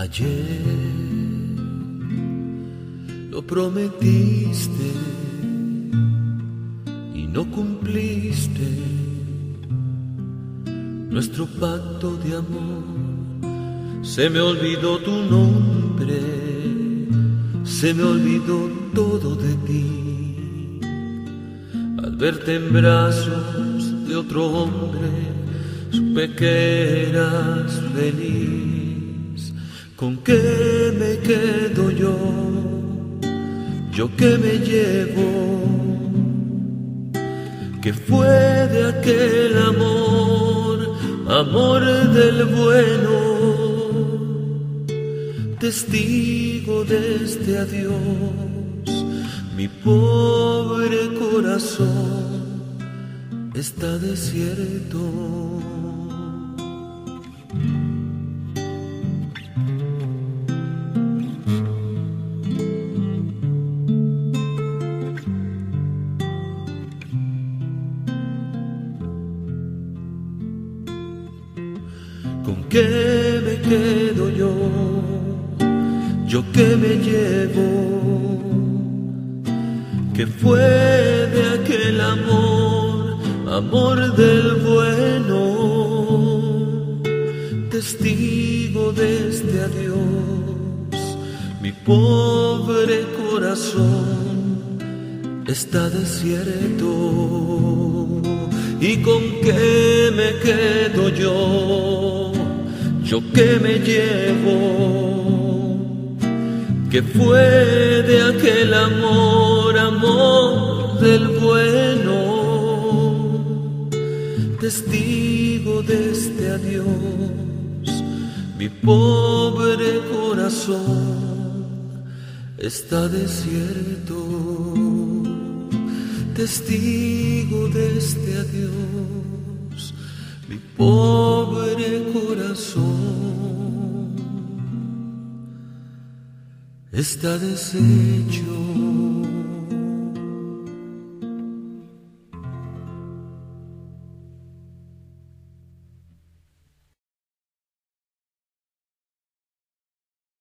Ayer lo prometiste y no cumpliste nuestro pacto de amor. Se me olvidó tu nombre, se me olvidó todo de ti. Al verte en brazos de otro hombre, supe que eras feliz. ¿Con qué me quedo yo? Yo que me llevo, que fue de aquel amor, amor del bueno, testigo de este adiós. Mi pobre corazón está desierto. ¿Con qué me quedo yo? Yo que me llevo, que fue de aquel amor, amor del bueno, testigo de este adiós. Mi pobre corazón está desierto. ¿Y con qué me quedo yo? Yo que me llevo, que fue de aquel amor, amor del bueno, testigo de este adiós. Mi pobre corazón está desierto, testigo de este adiós. Mi pobre corazón está deshecho.